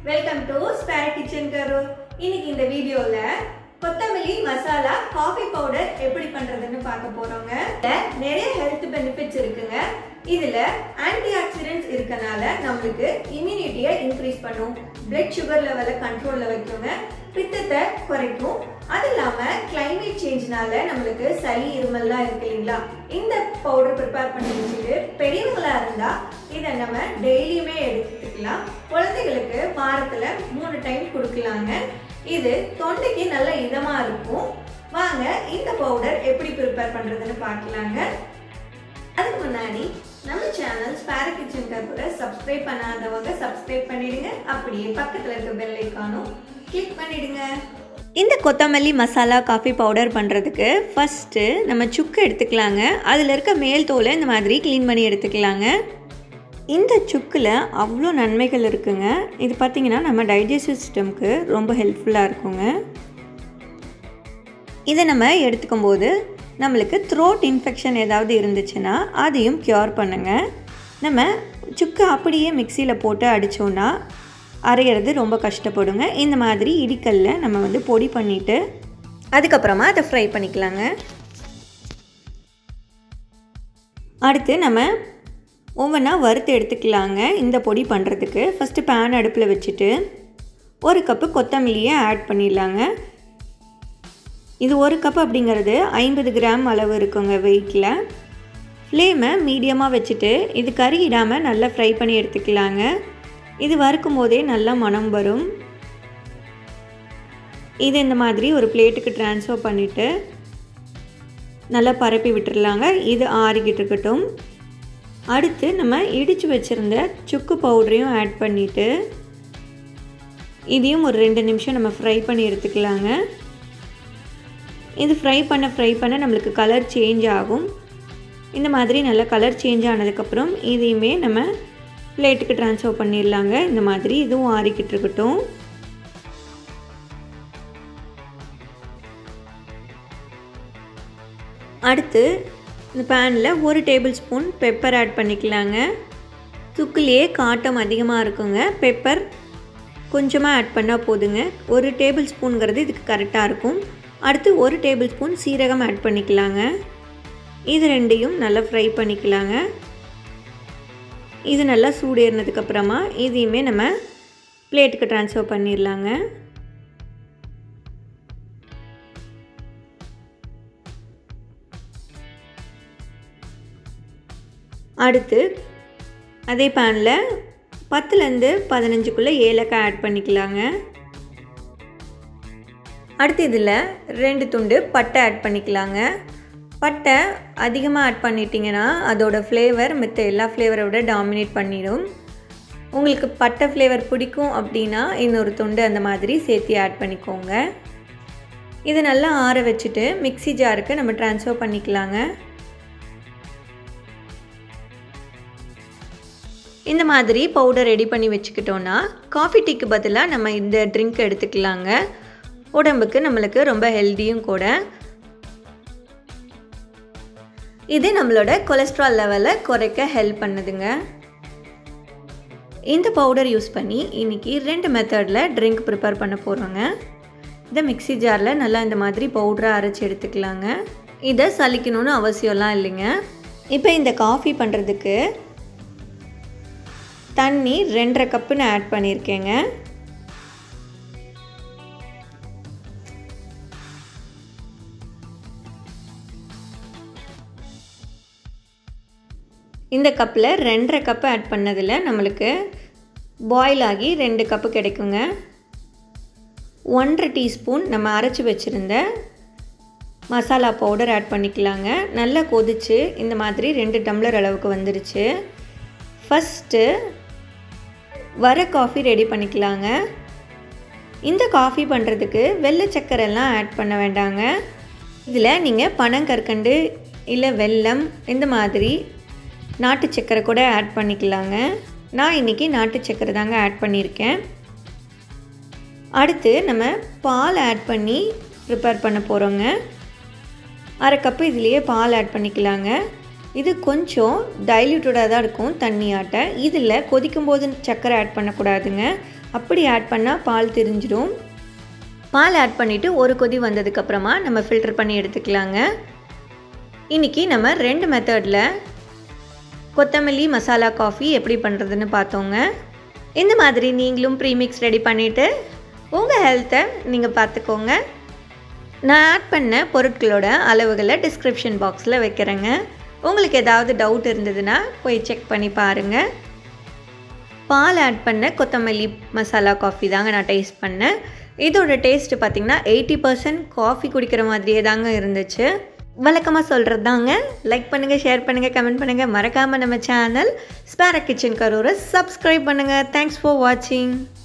Welcome to spare kitchen கரு. இன்னைக்கு இந்த வீடியோல கொத்தமல்லி மசாலா காஃபி பவுடர் எப்படி பண்றதுன்னு பார்க்க போறோங்க. நிறைய ஹெல்த் பெனிஃபிட்ஸ் இருக்குங்க. இதுல ஆன்டி ஆக்சிடென்ட்ஸ் இருக்கனால நமக்கு இம்யூனிட்டியை இன்க்ரீஸ் பண்ணும், பிளட் சுகர் லெவலை கண்ட்ரோல்ல வைக்குங்க, பித்தத்தை குறைக்கும். அது இல்லாம கிளைமேட் சேஞ்ச்னால நம்மளுக்கு சளி இருமல்லாம் இருக்கு இல்லைங்களா, இந்த பவுடர் ப்ரிப்பேர் பண்ணி வச்சுட்டு பெரியவங்களா இருந்தா இதை நம்ம டெய்லியுமே எடுத்துக்கலாம். குழந்தைகளுக்கு வாரத்துல 3 டைம் கொடுக்கலாங்க. இது தொண்டைக்கு நல்ல இதமா இருக்கும். வாங்க இந்த பவுடர் எப்படி ப்ரிப்பேர் பண்றதுன்னு பார்க்கலாங்க. அதுக்கு முன்னாடி நம்ம சேனல் ஸ்பேர் கிச்சன் கருல சப்ஸ்கிரைப் பண்ணாதவங்க சப்ஸ்கிரைப் பண்ணிடுங்க. அப்படியே பக்கத்துல இருக்க பெல் ஐகானும் கிளிக் பண்ணிடுங்க. இந்த கொத்தமல்லி மசாலா காஃபி பவுடர் பண்ணுறதுக்கு ஃபஸ்ட்டு நம்ம சுக்கு எடுத்துக்கலாங்க. அதில் இருக்க மேல் தோலை இந்த மாதிரி க்ளீன் பண்ணி எடுத்துக்கலாங்க. இந்த சுக்கில் அவ்வளோ நன்மைகள் இருக்குங்க. இது பார்த்திங்கன்னா நம்ம டைஜஸ்டிவ் சிஸ்டம்க்கு ரொம்ப ஹெல்ப்ஃபுல்லாக இருக்குங்க. இதை நம்ம எடுத்துக்கும் போது நம்மளுக்கு த்ரோட் இன்ஃபெக்ஷன் ஏதாவது இருந்துச்சுன்னா அதையும் க்யூர் பண்ணுங்க. நம்ம சுக்கு அப்படியே மிக்சியில் போட்டு அடித்தோன்னா அரைகிறது ரொம்ப கஷ்டப்படுங்க. இந்த மாதிரி இடிக்கல்ல நம்ம பொடி பண்ணிவிட்டு அதுக்கப்புறமா அதை ஃப்ரை பண்ணிக்கலாங்க. அடுத்து நம்ம ஒவ்வொன்றா வறுத்து எடுத்துக்கலாங்க. இந்த பொடி பண்ணுறதுக்கு ஃபஸ்ட்டு பேன் அடுப்பில் வச்சுட்டு 1 கப்பு கொத்தமல்லியை ஆட் பண்ணிடலாங்க. இது 1 கப் அப்படிங்கிறது 50 கிராம் அளவு இருக்குங்க வெயிட்டில். ஃப்ளேமை மீடியமாக வச்சுட்டு இது கருகிடாமல் நல்லா ஃப்ரை பண்ணி எடுத்துக்கலாங்க. இது வறுக்கும் போதே நல்லா மணம் வரும். இது இந்த மாதிரி ஒரு பிளேட்டுக்கு ட்ரான்ஸ்ஃபர் பண்ணிவிட்டு நல்லா பரப்பி விட்டுடலாங்க. இது ஆறிக்கிட்டு இருக்கட்டும். அடுத்து நம்ம இடித்து வச்சுருந்த சுக்கு பவுடரையும் ஆட் பண்ணிவிட்டு இதையும் ஒரு 2 நிமிஷம் நம்ம ஃப்ரை பண்ணி எடுத்துக்கலாங்க. இது ஃப்ரை பண்ண நம்மளுக்கு கலர் சேஞ்ச் ஆகும். இந்த மாதிரி நல்லா கலர் சேஞ்ச் ஆனதுக்கப்புறம் இதையுமே நம்ம பிளேட்டுக்கு ட்ரான்ஸ்ஃபர் பண்ணிடலாங்க. இந்த மாதிரி இதுவும் ஆறிக்கிட்டு இருக்கட்டும். அடுத்து இந்த பேனில் 1 டேபிள் ஸ்பூன் பெப்பர் ஆட் பண்ணிக்கலாங்க. சுக்குலேயே காட்டம் அதிகமாக இருக்குங்க. பெப்பர் கொஞ்சமாக ஆட் பண்ணால் போதுங்க. 1 டேபிள் ஸ்பூனுங்கிறது இதுக்கு கரெக்டாக இருக்கும். அடுத்து 1 டேபிள் ஸ்பூன் சீரகம் ஆட் பண்ணிக்கலாங்க. இது ரெண்டையும் நல்லா ஃப்ரை பண்ணிக்கலாங்க. இது நல்லா சூடேறினதுக்கப்புறமா இதையுமே நம்ம பிளேட்டுக்கு ட்ரான்ஸ்ஃபர் பண்ணிடலாங்க. அடுத்து அதே பேனில் 10லேருந்து 15 ஏலக்காய் ஆட் பண்ணிக்கலாங்க. அடுத்து இதில் 2 துண்டு பட்டை ஆட் பண்ணிக்கலாங்க. பட்டை அதிகமாக ஆட் பண்ணிட்டீங்கன்னா அதோட ஃப்ளேவர் மற்ற எல்லா ஃப்ளேவரை விட டாமினேட் பண்ணிடும். உங்களுக்கு பட்டை ஃப்ளேவர் பிடிக்கும் அப்படின்னா இன்னொரு துண்டு அந்த மாதிரி சேர்த்து ஆட் பண்ணிக்கோங்க. இதை நல்லா ஆற வச்சுட்டு மிக்ஸி ஜாருக்கு நம்ம ட்ரான்ஸ்ஃபர் பண்ணிக்கலாங்க. இந்த மாதிரி பவுடர் ரெடி பண்ணி வச்சுக்கிட்டோன்னா காஃபி டீக்கு பதிலாக நம்ம இந்த ட்ரிங்க் எடுத்துக்கலாங்க. உடம்புக்கு நம்மளுக்கு ரொம்ப ஹெல்த்தியும் கூட. இது நம்மளோட கொலஸ்ட்ரால் லெவலை குறைக்க ஹெல்ப் பண்ணுதுங்க. இந்த பவுடர் யூஸ் பண்ணி இன்றைக்கி 2 மெத்தடில் ட்ரிங்க் ப்ரிப்பேர் பண்ண போகிறோங்க. இதை மிக்ஸி ஜாரில் நல்லா இந்த மாதிரி பவுடராக அரைச்சி எடுத்துக்கலாங்க. இதை சலிக்கணும்னு அவசியம்லாம் இல்லைங்க. இப்போ இந்த காஃபி பண்ணுறதுக்கு தண்ணி 2.5 கப்பு நான் ஆட் பண்ணியிருக்கேங்க. இந்த கப்பில் 2.5 கப்பு ஆட் பண்ணதில் நம்மளுக்கு பாயில் ஆகி 2 கப்பு கிடைக்குங்க. 1.5 டீஸ்பூன் நம்ம அரைச்சி வச்சுருந்த மசாலா பவுடர் ஆட் பண்ணிக்கலாங்க. நல்லா கொதிச்சு இந்த மாதிரி 2 டம்ளர் அளவுக்கு வந்துருச்சு. ஃபஸ்ட்டு வர காஃபி ரெடி பண்ணிக்கலாங்க. இந்த காஃபி பண்ணுறதுக்கு வெள்ளை சக்கரைலாம் ஆட் பண்ண வேண்டாங்க. இதில் நீங்கள் பனங்கற்கண்டு இல்லை வெல்லம் இந்த மாதிரி நாட்டு சக்கரை கூட ஆட் பண்ணிக்கலாங்க. நான் இன்றைக்கி நாட்டு சக்கரை தாங்க ஆட் பண்ணியிருக்கேன். அடுத்து நம்ம பால் ஆட் பண்ணி ப்ரிப்பேர் பண்ண போகிறோங்க. 1/2 கப்பு இதுலேயே பால் ஆட் பண்ணிக்கலாங்க. இது கொஞ்சம் டைல்யூட்டடாக தான் இருக்கும் தண்ணியாட்ட. இதில் கொதிக்கும் போது சர்க்கரை ஆட் பண்ணக்கூடாதுங்க. அப்படி ஆட் பண்ணால் பால் திரிஞ்சிடும். பால் ஆட் பண்ணிவிட்டு ஒரு கொதி வந்ததுக்கப்புறமா நம்ம ஃபில்டர் பண்ணி எடுத்துக்கலாங்க. இன்றைக்கி நம்ம 2 மெத்தடில் கொத்தமல்லி மசாலா காஃபி எப்படி பண்ணுறதுன்னு பார்த்தோங்க. இந்த மாதிரி நீங்களும் ப்ரீமிக்ஸ் ரெடி பண்ணிவிட்டு உங்கள் ஹெல்த்தை நீங்கள் பார்த்துக்கோங்க. நான் ஆட் பண்ண பொருட்களோட அளவுகளை டிஸ்கிரிப்ஷன் பாக்ஸில் வைக்கிறேங்க. உங்களுக்கு ஏதாவது டவுட் இருந்ததுன்னா போய் செக் பண்ணி பாருங்கள். பால் ஆட் பண்ண கொத்தமல்லி மசாலா காஃபி தாங்க நான் டேஸ்ட் பண்ணேன். இதோட டேஸ்ட்டு பார்த்திங்கன்னா 80% காஃபி குடிக்கிற மாதிரியே தாங்க இருந்துச்சு. வழக்கமாக சொல்கிறது தாங்க. லைக் பண்ணுங்கள், ஷேர் பண்ணுங்கள், கமெண்ட் பண்ணுங்கள். மறக்காமல் நம்ம சேனல் ஸ்பேரக் கிச்சன் கரூரை சப்ஸ்கிரைப் பண்ணுங்கள். தேங்க்ஸ் ஃபார் வாட்சிங்.